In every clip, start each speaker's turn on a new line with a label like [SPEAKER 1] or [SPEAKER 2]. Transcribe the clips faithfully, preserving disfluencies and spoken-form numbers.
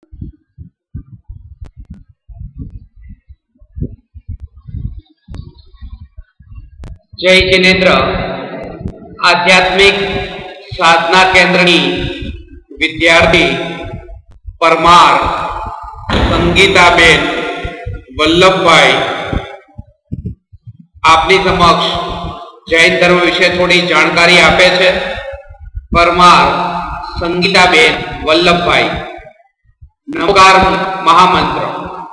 [SPEAKER 1] जय जिनेन्द्र आध्यात्मिक साधना केंद्रनी विद्यार्थी परमार संगीताबेन वल्लभभाई आपनी समक्ष जैन धर्म विषय थोड़ी जानकारी आपे छे। परमार संगीताबेन वल्लभभाई। नमस्कार महामंत्र।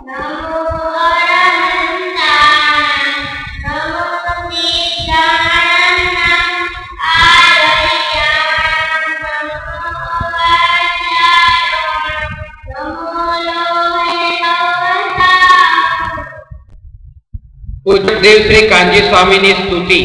[SPEAKER 1] पूज्य देव श्री कांजी स्वामी की स्तुति।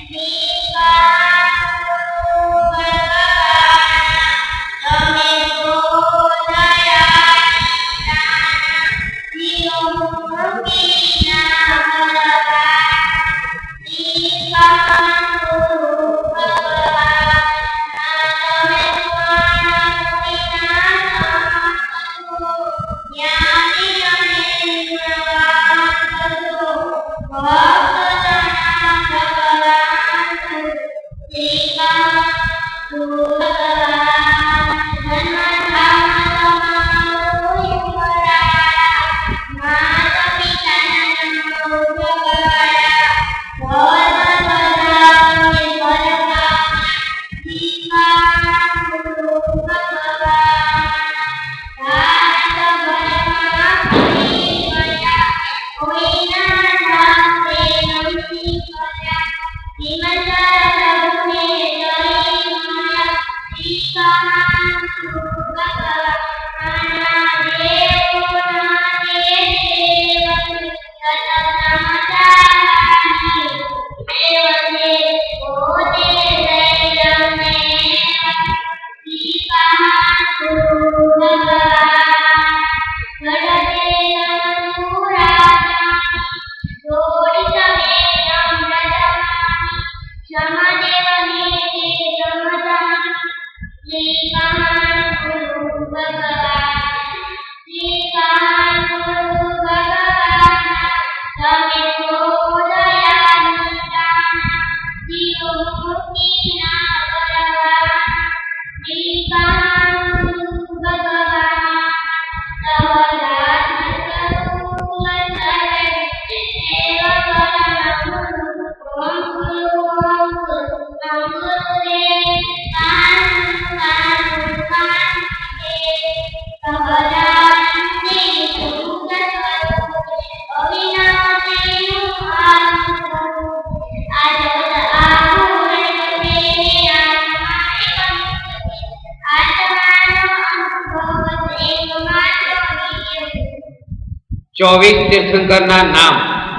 [SPEAKER 1] चौबीस तीर्थंकर ना नाम।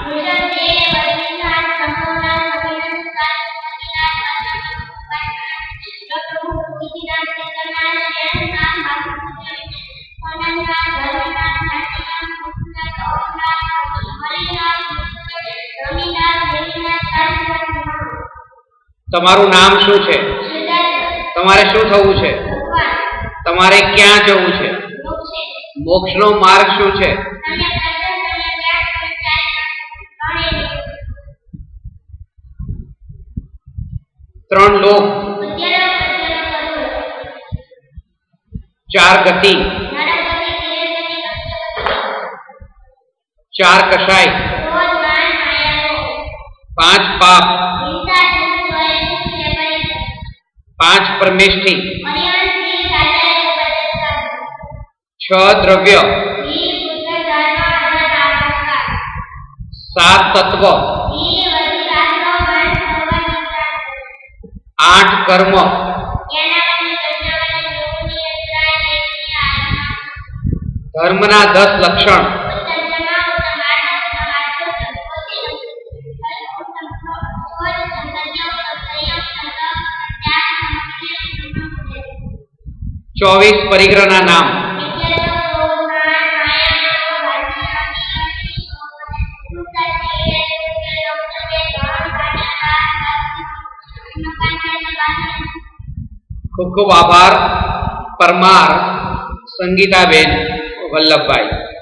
[SPEAKER 1] तमारू नाम शू छे? तमारे शू थवू छे? तमारे क्यां जवू छे? मोक्षनो मार्ग शू छे? त्रण लोक, चार गति, चार कषाय, पांच पाप, पांच परमेष्ठी, छह द्रव्य, सात तत्व, आठ कर्म, धर्मना दस लक्षण, चौबीस परिग्रहना नाम। खूब खूब आभार परमार संगीताबेन વલ્લભભાઈ.